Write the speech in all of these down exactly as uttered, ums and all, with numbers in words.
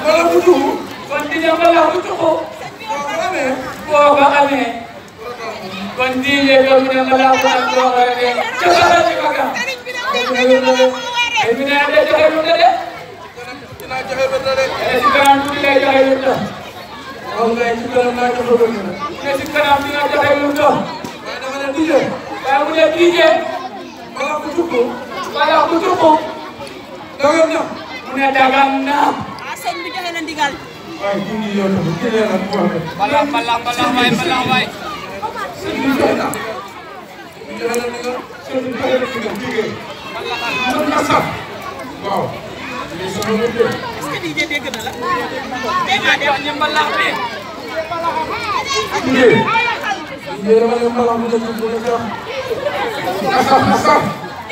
Mbalax bu tuxu. kon di nga mbalax bu tuxu. boo ko amee. boo ko amee. kon di nga yow mi ne mbalax bu am boo ko amee. ca bala ci bagam. ay bi ne day joxe lu ne de. dinaa joxe ba dara. mais si kanam tuuti lay joxe lu ne. waaw ngay ci kanam naa joxe ba dara. mais si kanam dina joxe lu ne. waaye dama ne D J. waaye mu ne D J. mbalax bu tuxu. mbalax bu tuxu. dagan na. mu ne dagan na. ah sëñ bi joxe na ndigal. waaye kii nii yow tamit kii nee na bu baax. mbalax mbalax mbalax waay mbalax waay. sëñ bi joxe na. bi joxe na ndigal. sëñ bi joxe na ndigal jigéen. mën na sax. waaw. lii sama bopp de. est-ce que D J dégg na la. dégg nga jox ñu mbalax bi. jigéen. jigéen dama ne mbalax bu nekk bu nekk sax. na sax na sax.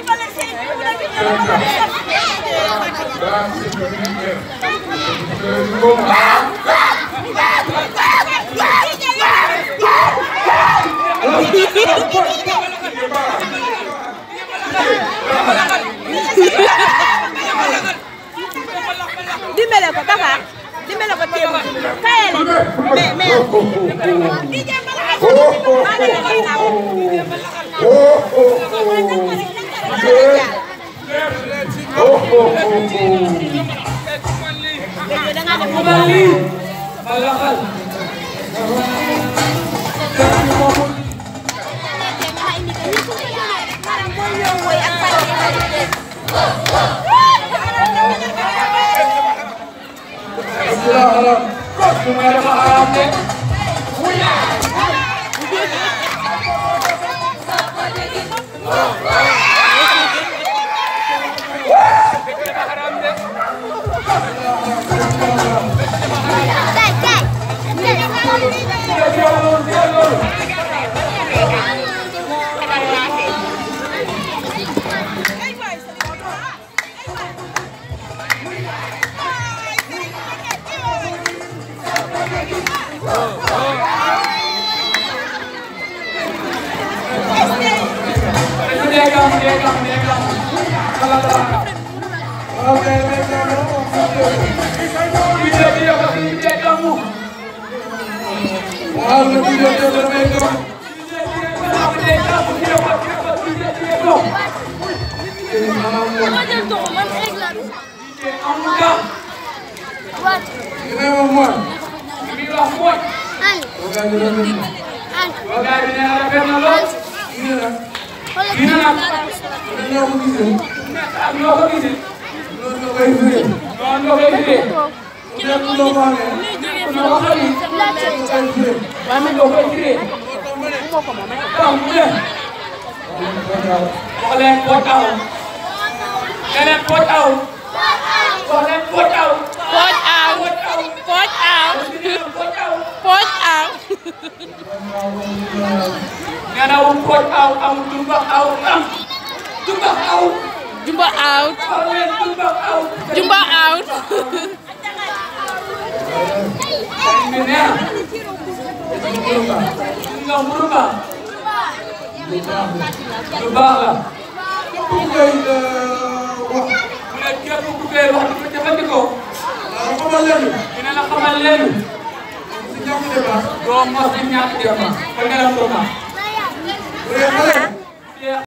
dimbale ko Papa dimbale ko teew kayale mais mais Iya,